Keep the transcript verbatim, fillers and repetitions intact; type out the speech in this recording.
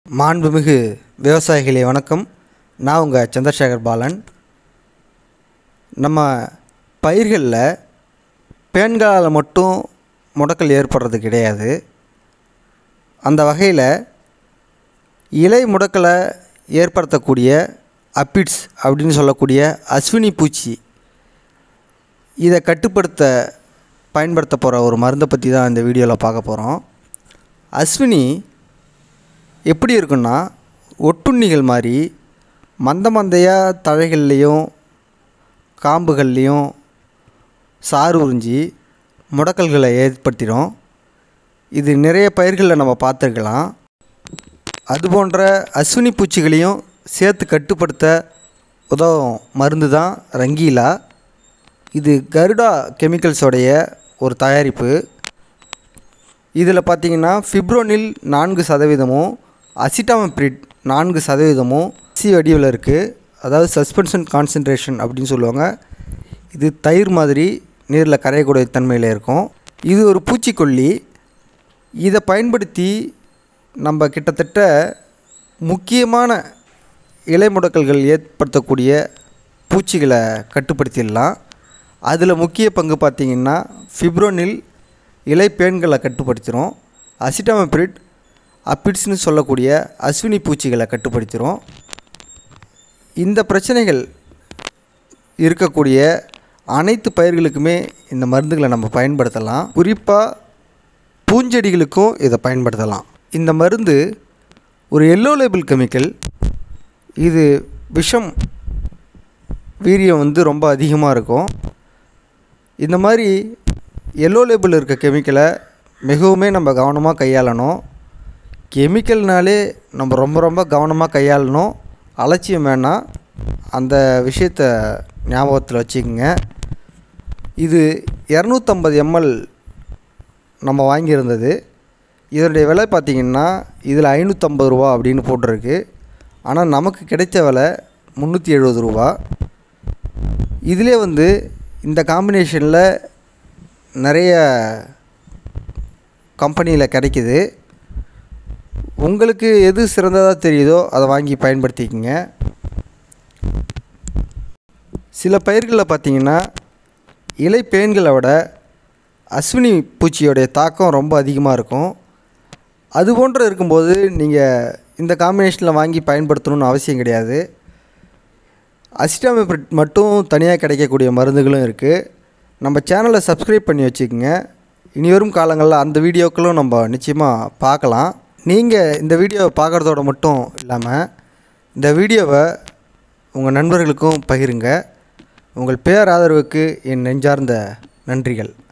மாண்புமிகு விவசாயிகளே வணக்கம். நான் உங்கள் சந்திரசேகர் பாலன். நம்ம பயிர்களில் பேன்களால் மட்டும் முடக்கல் ஏற்படுறது கிடையாது. அந்த வகையில் இலை முடக்கலை ஏற்படுத்தக்கூடிய அப்பிட்ஸ் அப்படின்னு சொல்லக்கூடிய அஸ்வினி பூச்சி, இதை கட்டுப்படுத்த பயன்படுத்த போகிற ஒரு மருந்தை பற்றி தான் இந்த வீடியோவில் பார்க்க போகிறோம். அஸ்வினி எப்படி இருக்குன்னா, ஒட்டுண்ணிகள் மாதிரி மந்த மந்தையாக தழைகள்லேயும் காம்புகள்லேயும் சாறு உறிஞ்சி முடக்கல்களை ஏற்படுத்திடும். இது நிறைய பயிர்களில் நம்ம பார்த்துருக்கலாம். அதுபோன்ற அஸ்வினி பூச்சிகளையும் சேர்த்து கட்டுப்படுத்த உதவும் மருந்து தான் ரங்கீலா. இது கருடா கெமிக்கல்ஸோடைய ஒரு தயாரிப்பு. இதில் பார்த்திங்கன்னா ஃபிப்ரோனில் நான்கு சதவீதமும் அசிட்டாமிப்ரிட் நான்கு சதவீதமும் சி வடிவில் இருக்குது. அதாவது சஸ்பென்ஷன் கான்சன்ட்ரேஷன் அப்படின்னு சொல்லுவாங்க. இது தயிர் மாதிரி நீரில் கரையக்கூடிய தன்மையில் இருக்கும். இது ஒரு பூச்சிக்கொல்லி. இதை பயன்படுத்தி நம்ம கிட்டத்தட்ட முக்கியமான இலை முடக்கல்கள் ஏற்படுத்தக்கூடிய பூச்சிகளை கட்டுப்படுத்திடலாம். அதில் முக்கிய பங்கு பார்த்திங்கன்னா ஃபிப்ரோனில் இலை பேன்களை கட்டுப்படுத்திடும். அசிட்டாமிப்ரிட் அப்பிட்ஸ்னு சொல்லக்கூடிய அஸ்வினி பூச்சிகளை கட்டுப்படுத்திடும். இந்த பிரச்சனைகள் இருக்கக்கூடிய அனைத்து பயிர்களுக்குமே இந்த மருந்துகளை நம்ம பயன்படுத்தலாம். குறிப்பாக பூஞ்செடிகளுக்கும் இதை பயன்படுத்தலாம். இந்த மருந்து ஒரு எல்லோ லேபிள் கெமிக்கல். இது விஷம் வீரியம் வந்து ரொம்ப அதிகமாக இருக்கும். இந்த மாதிரி எல்லோ லேபிள் இருக்க கெமிக்கலை மிகவுமே நம்ம கவனமாக கையாளணும். கெமிக்கல்னாலே நம்ம ரொம்ப ரொம்ப கவனமாக கையாளணும். அலட்சியம் வேணாம். அந்த விஷயத்தை ஞாபகத்தில் வச்சுக்கோங்க. இது இரநூத்தம்பது எம்எல் நம்ம வாங்கியிருந்தது. இதனுடைய விலை பார்த்திங்கன்னா இதில் ஐநூற்றம்பது ரூபா அப்படின்னு போட்டிருக்கு. ஆனால் நமக்கு கிடைச்ச விலை முந்நூற்றி எழுபது ரூபா. இதிலே வந்து இந்த காம்பினேஷனில் நிறைய கம்பெனியில் கிடைக்கிது. உங்களுக்கு எது சிறந்ததாக தெரியுதோ அதை வாங்கி பயன்படுத்திக்கங்க. சில பயிர்களில் பார்த்திங்கன்னா இலை பேன்களை விட அஸ்வினி பூச்சியோடைய தாக்கம் ரொம்ப அதிகமாக இருக்கும். அது போன்று இருக்கும்போது நீங்கள் இந்த காம்பினேஷனில் வாங்கி பயன்படுத்தணும்னு அவசியம் கிடையாது. அசிட்டாமிப்ரிட் மட்டும் தனியாக கிடைக்கக்கூடிய மருந்துகளும் இருக்குது. நம்ம சேனலை சப்ஸ்கிரைப் பண்ணி வச்சுக்கோங்க. இனி வரும் காலங்களில் அந்த வீடியோக்களும் நம்ம நிச்சயமாக பார்க்கலாம். நீங்கள் இந்த வீடியோவை பார்க்குறதோட மட்டும் இல்லாமல் இந்த வீடியோவை உங்கள் நண்பர்களுக்கும் பகிருங்க. உங்கள் பேராதரவுக்கு என் நெஞ்சார்ந்த நன்றிகள்.